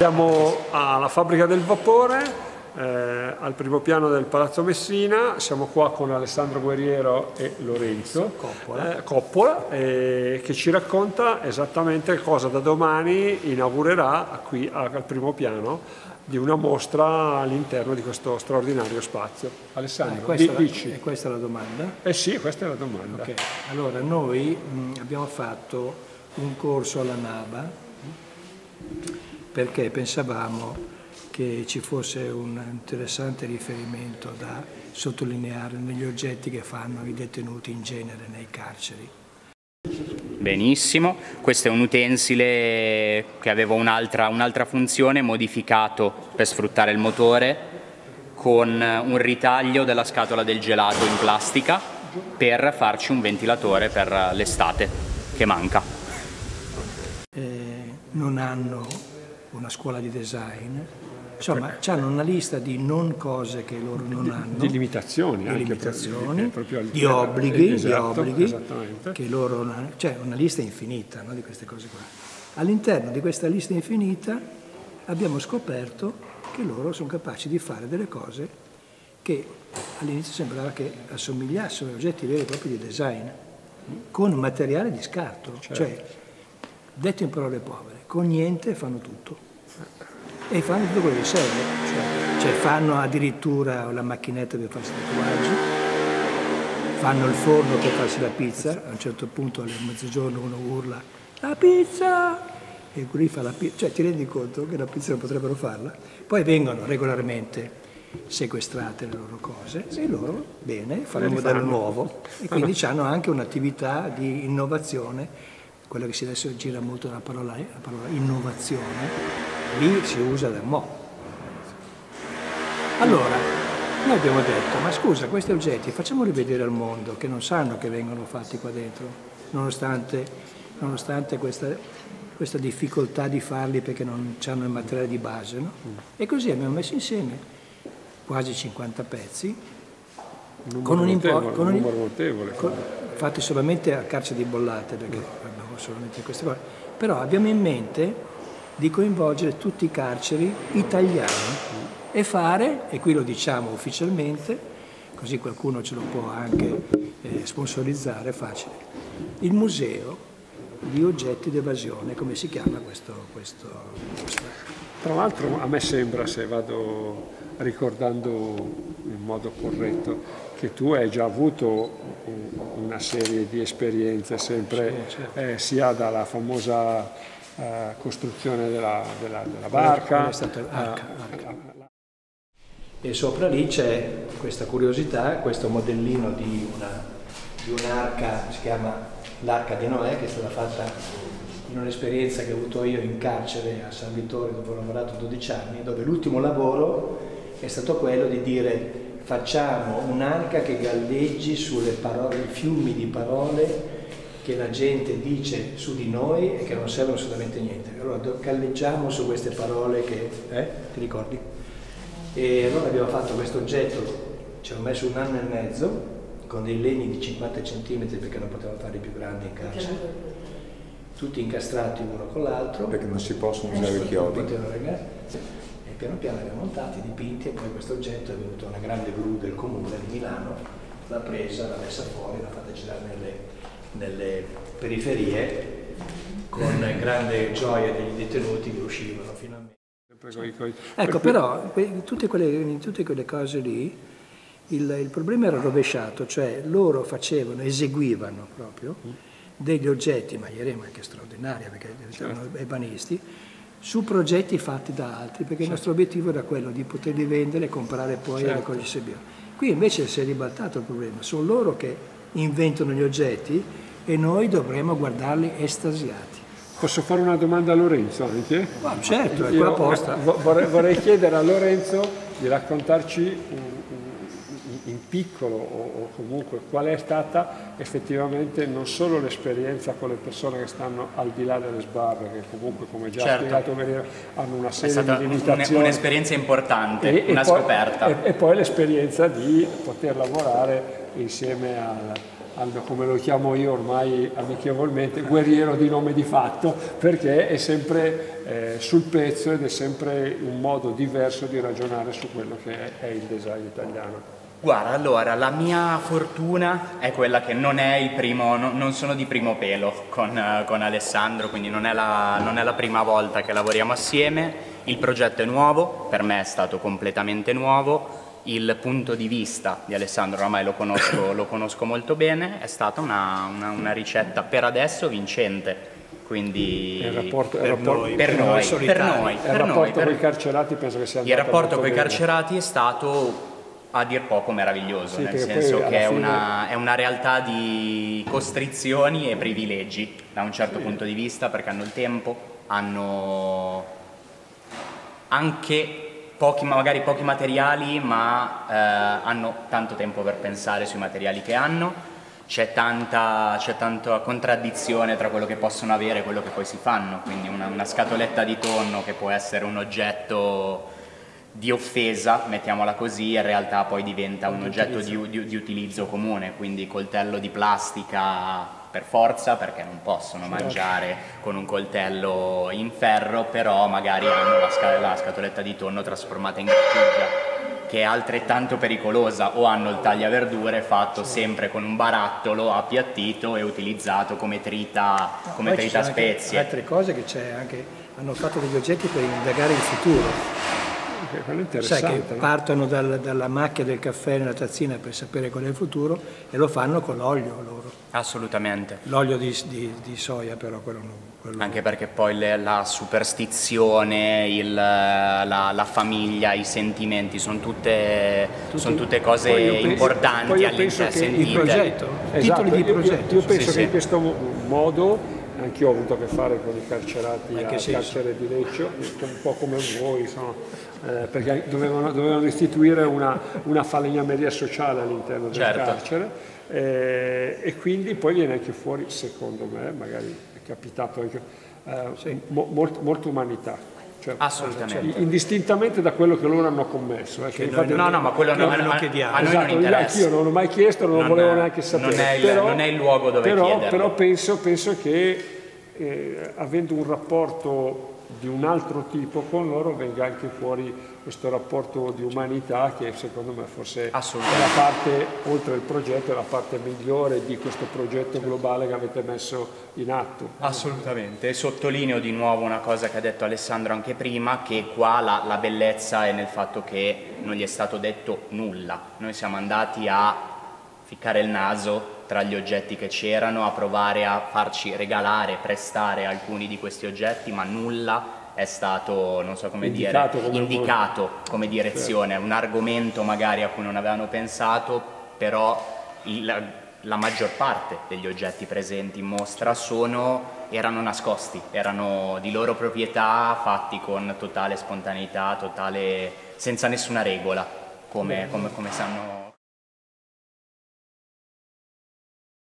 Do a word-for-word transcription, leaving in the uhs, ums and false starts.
Siamo alla fabbrica del vapore, eh, al primo piano del Palazzo Messina. Siamo qua con Alessandro Guerriero e Lorenzo Coppola, eh, Coppola eh, che ci racconta esattamente cosa da domani inaugurerà qui al primo piano di una mostra all'interno di questo straordinario spazio. Alessandro, eh, di, la, dici. È questa la domanda? Eh sì, questa è la domanda. Okay. Allora, noi mh, abbiamo fatto un corso alla NABA perché pensavamo che ci fosse un interessante riferimento da sottolineare negli oggetti che fanno i detenuti in genere nei carceri. Benissimo, questo è un utensile che aveva un'altra un'altra funzione, modificato per sfruttare il motore, con un ritaglio della scatola del gelato in plastica per farci un ventilatore per l'estate che manca. Eh, non hanno una scuola di design, insomma hanno una lista di non cose che loro non hanno, di limitazioni, di, anche limitazioni, proprio al, di obblighi, esatto, di obblighi che loro non hanno, cioè una lista infinita, no, di queste cose qua. All'interno di questa lista infinita abbiamo scoperto che loro sono capaci di fare delle cose che all'inizio sembrava che assomigliassero a oggetti veri e propri di design, con materiale di scarto, certo. Cioè detto in parole povere, con niente fanno tutto e fanno tutto quello che serve, cioè, cioè fanno addirittura la macchinetta per farsi i tatuaggi, fanno il forno per farsi la pizza, a un certo punto alle mezzogiorno uno urla la pizza e quelli fa la pizza, cioè ti rendi conto che la pizza non potrebbero farla, poi vengono regolarmente sequestrate le loro cose e loro, bene, fanno un modello nuovo e quindi hanno anche un'attività di innovazione. Quello che si adesso gira molto la parola, la parola innovazione, lì si usa da mo'. Allora, noi abbiamo detto, ma scusa, questi oggetti facciamoli vedere al mondo, che non sanno che vengono fatti qua dentro, nonostante, nonostante questa, questa difficoltà di farli perché non hanno il materiale di base, no? E così abbiamo messo insieme quasi cinquanta pezzi, un con un importo, con un numero notevole. Con, fatti solamente a carcere di bollate, perché abbiamo solamente queste cose, però abbiamo in mente di coinvolgere tutti i carceri italiani e fare, e qui lo diciamo ufficialmente, così qualcuno ce lo può anche eh, sponsorizzare, facile, il museo di oggetti d'evasione, come si chiama questo, questo mostra. Tra l'altro a me sembra, se vado ricordando in modo corretto, che tu hai già avuto una serie di esperienze sempre, sì, certo. eh, sia dalla famosa eh, costruzione della, della, della barca, è stata arca, arca. E sopra lì c'è questa curiosità, questo modellino di una di un'arca, si chiama l'arca di Noè, che è stata fatta in un'esperienza che ho avuto io in carcere a San Vittorio, dove ho lavorato dodici anni, dove l'ultimo lavoro è stato quello di dire facciamo un'arca che galleggi sulle parole, fiumi di parole che la gente dice su di noi e che non servono assolutamente niente. Allora galleggiamo su queste parole che, eh, ti ricordi? E allora abbiamo fatto questo oggetto, ci hanno messo un anno e mezzo, con dei legni di cinquanta centimetri perché non potevamo farli più grandi in carcere, tutti incastrati uno con l'altro. Perché non si possono usare i chiodi. E piano piano li abbiamo montati, dipinti, e poi questo oggetto è venuto una grande gru del comune di Milano, l'ha presa, l'ha messa fuori, l'ha fatta girare nelle, nelle periferie, con grande gioia degli detenuti che uscivano finalmente. Ecco, però, tutte quelle, in tutte quelle cose lì, il, il problema era rovesciato, cioè loro facevano, eseguivano proprio degli oggetti, ma ieri anche straordinari, perché erano ebanisti, su progetti fatti da altri, perché certo. Il nostro obiettivo era quello di poterli vendere e comprare poi certo. Le cose che servivano. Qui invece si è ribaltato il problema, sono loro che inventano gli oggetti e noi dovremmo guardarli estasiati. Posso fare una domanda a Lorenzo anche? Ma certo, è qua apposta. Vorrei, vorrei chiedere a Lorenzo di raccontarci in piccolo o comunque qual è stata effettivamente non solo l'esperienza con le persone che stanno al di là delle sbarre, che comunque come già certo. spiegato hanno una serie di limitazioni. Un'esperienza importante, e, una e poi, scoperta. E, e poi l'esperienza di poter lavorare insieme al, al, come lo chiamo io ormai amichevolmente, guerriero di nome di fatto, perché è sempre eh, sul pezzo ed è sempre un modo diverso di ragionare su quello che è, è il design italiano. Guarda, allora, la mia fortuna è quella che non è il primo, no, non sono di primo pelo con, uh, con Alessandro, quindi non è, la, non è la prima volta che lavoriamo assieme. Il progetto è nuovo, per me è stato completamente nuovo. Il punto di vista di Alessandro ormai lo conosco, lo conosco molto bene, è stata una, una, una ricetta per adesso vincente. Quindi il rapporto, per, il rapporto, noi, per, noi, per noi, il per rapporto noi, con i carcerati penso che sia il rapporto con i bene. carcerati è stato a dir poco meraviglioso, sì, nel senso che è, fine... una, è una realtà di costrizioni e privilegi da un certo sì. punto di vista, perché hanno il tempo, hanno anche pochi, magari pochi materiali, ma eh, hanno tanto tempo per pensare sui materiali che hanno. C'è tanta, c'è tanta contraddizione tra quello che possono avere e quello che poi si fanno, quindi una, una scatoletta di tonno che può essere un oggetto di offesa, mettiamola così, in realtà poi diventa un oggetto di, di, di utilizzo comune, quindi coltello di plastica per forza, perché non possono mangiare con un coltello in ferro, però magari hanno la, sca la scatoletta di tonno trasformata in grattugia, che è altrettanto pericolosa, o hanno il tagliaverdure fatto sempre con un barattolo appiattito e utilizzato come trita, no, come trita spezie. Altre cose che c'è anche, hanno fatto degli oggetti per indagare il futuro. Sai che no? partono dal, dalla macchia del caffè nella tazzina per sapere qual è il futuro e lo fanno con l'olio loro. Assolutamente. L'olio di, di, di soia però, quello non. Quello Anche perché poi le, la superstizione, il, la, la famiglia, i sentimenti sono tutte, Tutti, son tutte cose penso, importanti all'interno. Il progetto, esatto, titoli di io, progetto. Io, io penso sì, che sì. in questo modo anch'io ho avuto a che fare con i carcerati al carcere di Lecce, un po' come voi, insomma, eh, perché dovevano, dovevano istituire una, una falegnameria sociale all'interno del certo. carcere eh, e quindi poi viene anche fuori, secondo me, magari è capitato anche, eh, sì. mo, molt, molta umanità. Cioè, assolutamente. Cioè, indistintamente da quello che loro hanno commesso. Eh, che noi, no, no, ma quello non, non lo chiediamo. A noi esatto, non interessa. Io non l'ho mai chiesto, non, non lo volevo neanche sapere. Non è il, però, non è il luogo dove però, chiederlo. Però penso, penso che eh, avendo un rapporto di un altro tipo con loro venga anche fuori questo rapporto di umanità che secondo me forse è la parte, oltre il progetto, è la parte migliore di questo progetto globale che avete messo in atto. Assolutamente, e sottolineo di nuovo una cosa che ha detto Alessandro anche prima, che qua la, la bellezza è nel fatto che non gli è stato detto nulla. Noi siamo andati a ficcare il naso tra gli oggetti che c'erano, a provare a farci regalare, prestare alcuni di questi oggetti, ma nulla è stato, non so come indicato dire, come indicato come direzione, un argomento magari a cui non avevano pensato, però il, la maggior parte degli oggetti presenti in mostra sono, erano nascosti, erano di loro proprietà, fatti con totale spontaneità, totale, senza nessuna regola, come, come, come sanno